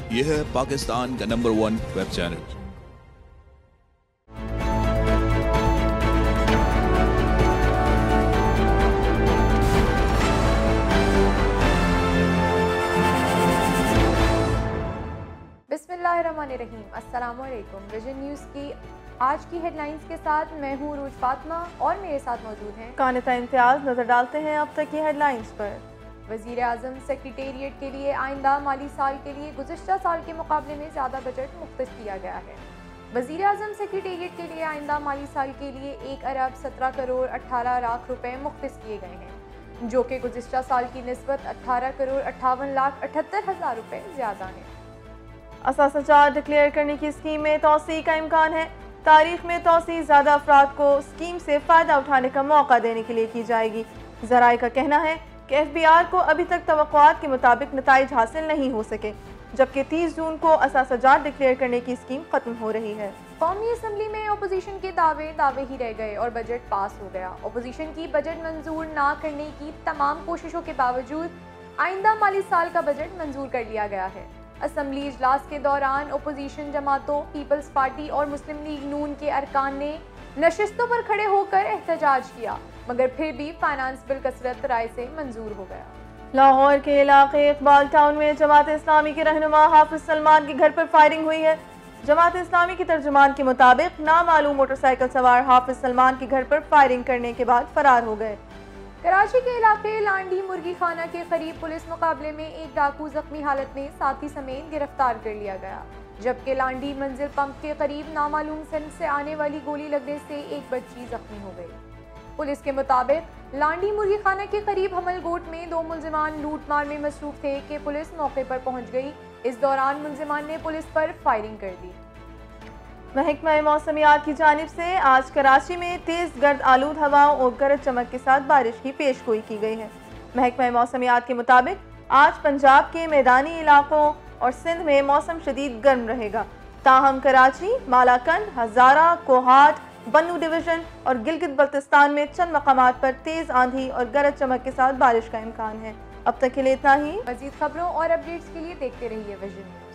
यह है पाकिस्तान का नंबर 1 वेब चैनल। बिस्मिल्लाहिर्रहमानिर्रहीम, अस्सलामुअलैकुम। विजन न्यूज़ की आज की हेडलाइंस के साथ मैं हूँ रूज फातिमा और मेरे साथ मौजूद हैं कानिता इम्तियाज। नजर डालते हैं अब तक की हेडलाइंस पर। वज़ीर आज़म सेक्रेटेरिएट के लिए आइंदा माली साल के लिए गुज़िश्ता साल के मुकाबले में ज़्यादा बजट मुख्तस किया गया है। वज़ीर आज़म सेक्रेटेरिएट के लिए आइंदा माली साल के लिए 1 अरब 17 करोड़ 18 लाख रुपए मुख्तस किए गए हैं, जो कि गुज़िश्ता साल की निस्बत 18 करोड़ 58 लाख 78 हज़ार रुपये ज़्यादा है। असासाजात डिक्लेयर करने की स्कीम में तोसी का इम्कान है। तारीख में तोसी ज़्यादा अफराद को स्कीम से फ़ायदा उठाने का मौका देने के लिए की जाएगी। ज़राए का कहना है कि FBR को अभी तक तवक्कुआत के मुताबिक नताइज हासिल नहीं हो सके, जबकि 30 जून को असासाजात डिक्लेयर करने की स्कीम खत्म हो रही है। कौमी असम्बली में अपोजिशन के दावे ही रह गए और बजट पास हो गया। अपोजिशन की बजट मंजूर ना करने की तमाम कोशिशों के बावजूद आइंदा माली साल का बजट मंजूर कर लिया गया है। असम्बली इजलास के दौरान अपोजिशन जमातों, पीपल्स पार्टी और मुस्लिम लीग नून के अरकान ने नशिस्तों पर खड़े होकर एहतजाज किया, मगर फिर भी फाइनेंस बिल कसरत राय से मंजूर हो गया। लाहौर के इलाके इकबाल टाउन में जमात इस्लामी के रहनुमा हाफिज सलमान के घर पर फायरिंग हुई है। जमात इस्लामी के तर्जुमान के मुताबिक नामालूम मोटरसाइकिल सवार हाफिज सलमान के घर पर फायरिंग करने के बाद फरार हो गए। कराची के इलाके लांडी मुर्गी खाना के करीब पुलिस मुकाबले में एक डाकू जख्मी हालत में साथी समेत गिरफ्तार कर लिया गया, जबकि लांडी मंजिल पंप के करीब नामालूम सिंध से आने वाली गोली लगने से एक बच्ची जख्मी हो गई। पुलिस के मुताबिक लांडी मुर्गी खाना के करीब हमलगोट में 2 मुलजिमान लूटमार में मसरूफ थे कि पुलिस मौके पर पहुंच गई। इस दौरान मुलजिमान ने पुलिस पर फायरिंग कर दी। महकमा मौसमियात की जानिब से आज कराची में तेज़ गर्द आलूद हवाओं और गरज चमक के साथ बारिश की पेशगोई की गई है। महकमा मौसमियात के मुताबिक आज पंजाब के मैदानी इलाकों और सिंध में मौसम शदीद गर्म रहेगा, ताहम कराची, मालाकंड, हज़ारा, कोहाट, बन्नू डिवीज़न और गिलगित बल्तिस्तान में चंद मकामात पर तेज़ आंधी और गरज चमक के साथ बारिश का इम्कान है। अब तक के लिए इतना ही। मज़ीद खबरों और अपडेट्स के लिए देखते रहिए विजन।